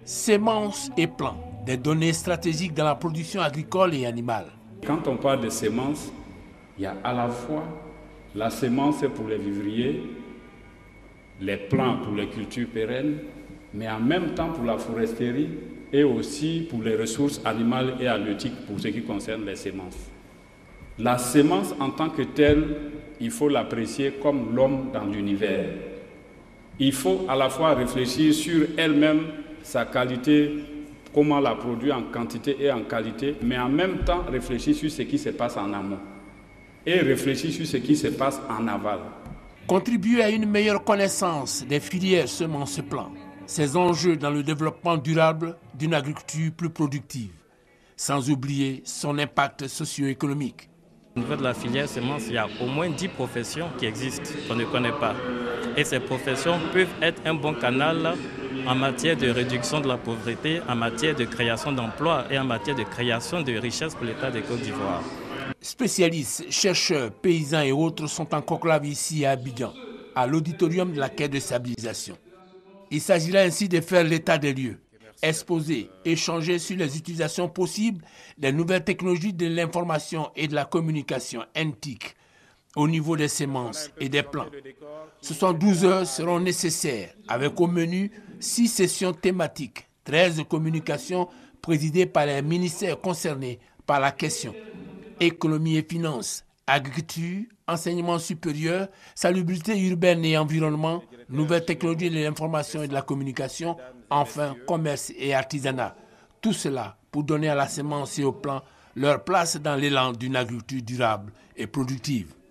Semences et plants, des données stratégiques dans la production agricole et animale. Quand on parle de semences, il y a à la fois la semence pour les vivriers, les plants pour les cultures pérennes, mais en même temps pour la foresterie et aussi pour les ressources animales et halieutiques pour ce qui concerne les semences. La semence en tant que telle, il faut l'apprécier comme l'homme dans l'univers. Il faut à la fois réfléchir sur elle-même, sa qualité, comment la produire en quantité et en qualité, mais en même temps réfléchir sur ce qui se passe en amont et réfléchir sur ce qui se passe en aval. Contribuer à une meilleure connaissance des filières semences plants, ses enjeux dans le développement durable d'une agriculture plus productive, sans oublier son impact socio-économique. Au niveau de la filière semences, il y a au moins 10 professions qui existent, qu'on ne connaît pas. Et ces professions peuvent être un bon canal en matière de réduction de la pauvreté, en matière de création d'emplois et en matière de création de richesses pour l'État de Côte d'Ivoire. Spécialistes, chercheurs, paysans et autres sont en conclave ici à Abidjan, à l'auditorium de la Caisse de stabilisation. Il s'agira ainsi de faire l'état des lieux, exposer, échanger sur les utilisations possibles des nouvelles technologies de l'information et de la communication NTIC au niveau des semences et des plants. 72 heures seront nécessaires avec au menu 6 sessions thématiques, 13 communications présidées par les ministères concernés par la question. Économie et finances, agriculture, enseignement supérieur, salubrité urbaine et environnement, nouvelles technologies de l'information et de la communication, enfin commerce et artisanat. Tout cela pour donner à la semence et au plant leur place dans l'élan d'une agriculture durable et productive.